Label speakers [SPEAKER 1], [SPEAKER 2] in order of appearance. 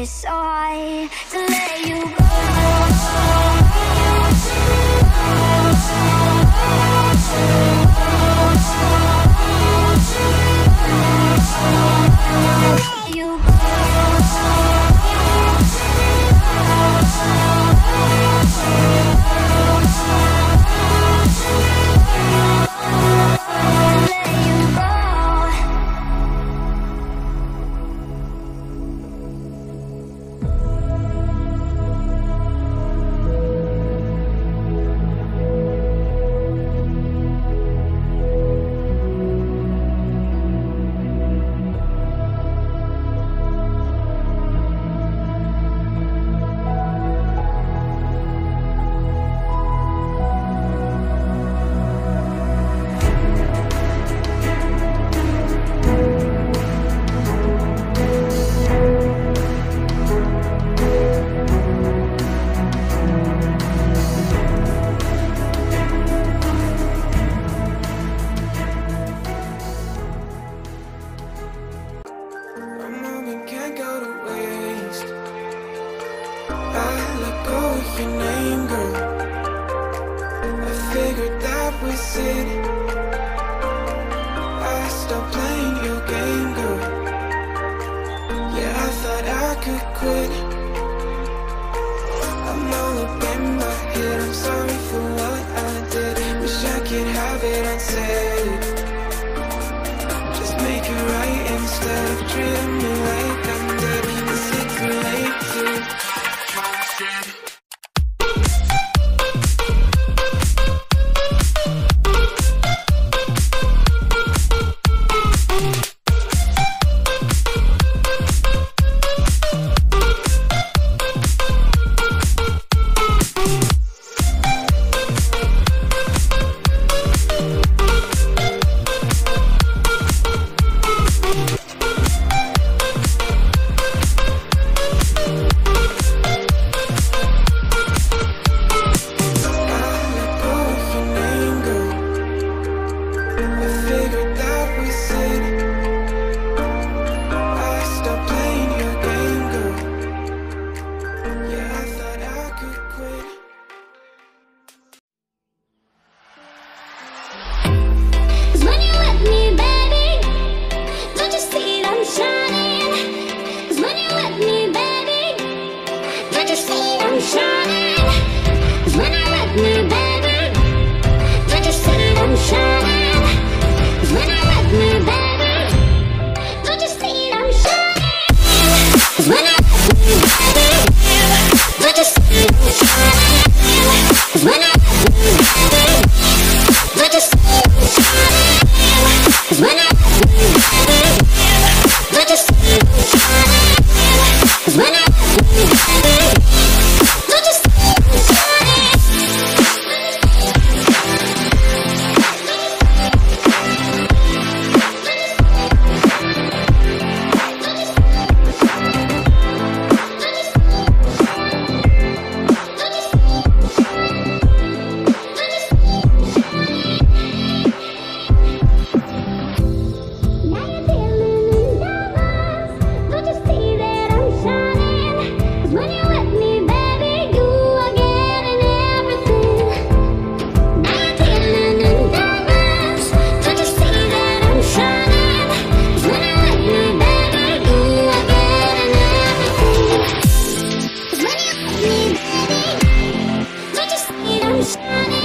[SPEAKER 1] so hard to let you go. Let you go.
[SPEAKER 2] Your name, girl. I figured that was it. I stopped playing your game, girl. Yeah, I thought I could quit. I'm all up in my head. I'm sorry for what I did. Wish I could have it unsaid. Just make it right instead of treating me like I'm dead. Is it too late to?
[SPEAKER 1] Shining.